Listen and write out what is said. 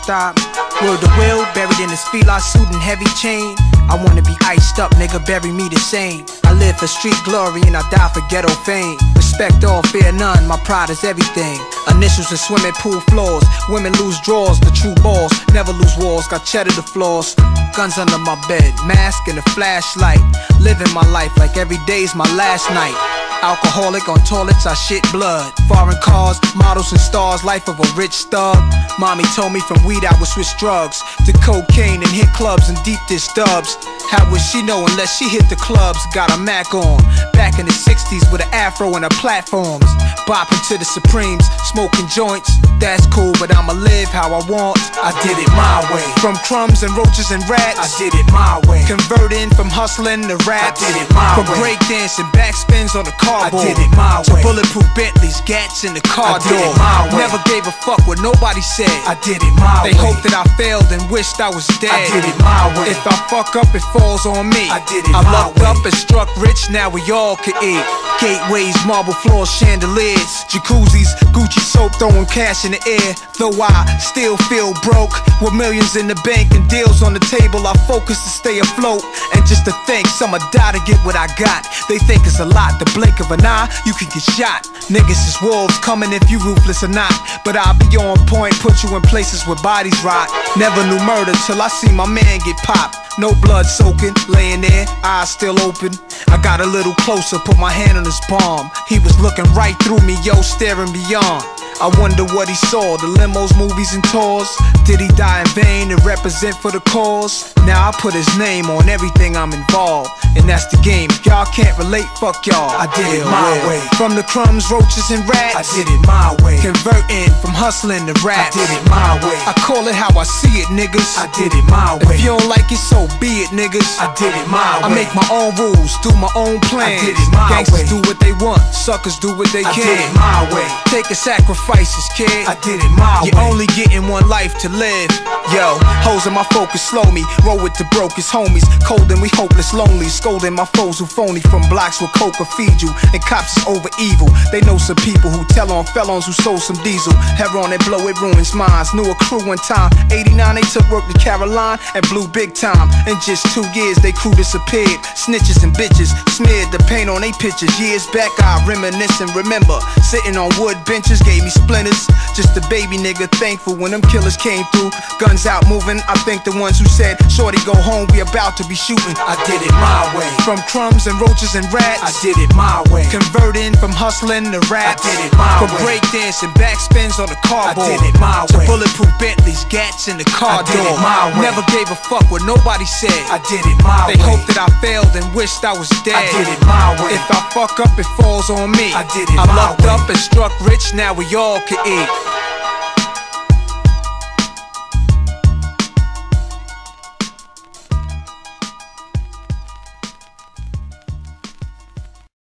stop. Word to will, buried in his fila suit and heavy chain. I wanna be iced up, nigga, bury me the same. I live for street glory and I die for ghetto fame. Respect all, fear none, my pride is everything. Initials in swimming pool floors. Women lose drawers, the true balls. Never lose walls, got cheddar the floors. Guns under my bed, mask and a flashlight. Living my life like every day's my last night. Alcoholic on toilets, I shit blood. Foreign cars, models and stars, life of a rich thug. Mommy told me from weed I would switch drugs to cocaine and hit clubs and deep dish dubs. How would she know unless she hit the clubs? Got a Mac on, back in the 60s with an afro and her platforms. Bopping to the Supremes, smoking joints. That's cool, but I'ma live how I want. I did it my way. From crumbs and roaches and rats, I did it my way. Converting from hustling to rap, I did it my way. From breakdancing, backspins on the cardboard, I did it my way. To bulletproof Bentleys, gats in the car door. Never gave a fuck what nobody said. I did it my way. They hoped that I failed and wished I was dead. I did it my way. If I fuck up, it falls on me. I did it my way. I lucked up and struck rich, now we all could eat. Gateways, marble floors, chandeliers, jacuzzis, Gucci soap, throwing cash in the air. Though I still feel broke, with millions in the bank and deals on the table, I focus to stay afloat. And just to think, some'll die to get what I got. They think it's a lot, the blink of an eye, you can get shot. Niggas is wolves coming if you ruthless or not. But I'll be on point, put you in places where bodies rot. Never knew murder till I see my man get popped. No blood soaking, laying there, eyes still open. I got a little closer, put my hand on his palm. He was looking right through me, yo, staring beyond. I wonder what he saw, the limos, movies, and tours. Did he die in vain to represent for the cause? Now I put his name on everything I'm involved. And that's the game, if y'all can't relate, fuck y'all. I did it my way. From the crumbs, roaches, and rats, I did it my way. Converting from hustling to rap, I did it my way. I call it how I see it, niggas. I did it my way. If you don't like it, so be it, niggas. I did it my way. I make my own rules, do my own plans. I did it my Gangsters way. Do what they want, suckers do what they can. I did it my way. Take a sacrifices, kid. I did it my way. You're only getting one life to live. Yo, hoes in my focus, slow me. Roll with the brokest homies. Cold and we hopeless, lonely. Scolding my foes who phony from blocks with coke or feed you. And cops is over evil. They know some people who tell on felons who sold some diesel. Heron and blow, it ruins minds. Knew a crew one time. 89, they took work to Caroline and blew big time. In just 2 years, they crew disappeared. Snitches and bitches smeared the paint on they pictures. Years back, I reminisce and remember. Sitting on wood benches, gave me splinters. Just a baby nigga, thankful when them killers came through. Guns out moving, I think the ones who said, shorty go home, we about to be shooting. I did it my way. From crumbs and roaches and rats, I did it my way. Converting from hustling to rap, I did it my way. From breakdancing, backspins on the cardboard, I did it my way. To bulletproof Bentleys, gats in the car door. I did it my way. Never gave a fuck what nobody said. I did it my way. They hoped that I failed and wished I was dead. I did it my way. If I fuck up, it falls on me. I did it my way. I lucked up and struck rich, now we all could eat.